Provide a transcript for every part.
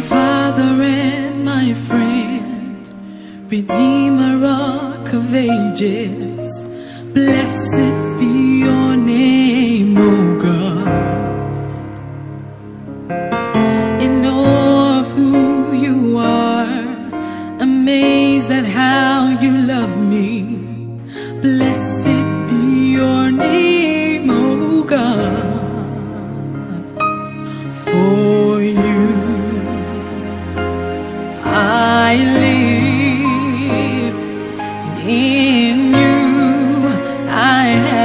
Father and my friend, Redeemer, Rock of Ages, blessed be your name, O God. In awe of who you are, amazed at how you love me, blessed be your name, O God. For you I live, in you I have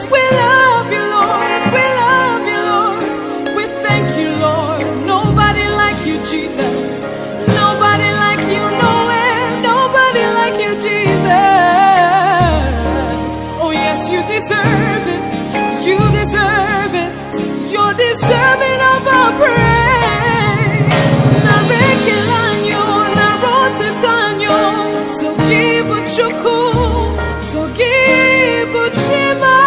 we love you, Lord. We love you, Lord. We thank you, Lord. Nobody like you, Jesus. Nobody like you nowhere. Nobody like you, Jesus. Oh yes, you deserve it. You deserve it. You're deserving of our praise. Narekelanyo, narotetanyo. So give what you cool. So give what you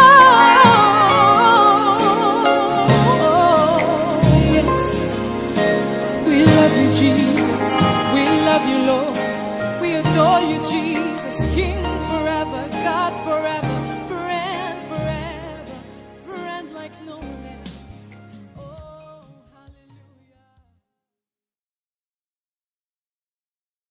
yes. We love you, Jesus. We love you, Lord. We adore you, Jesus. King forever, God forever, friend forever, friend like no one.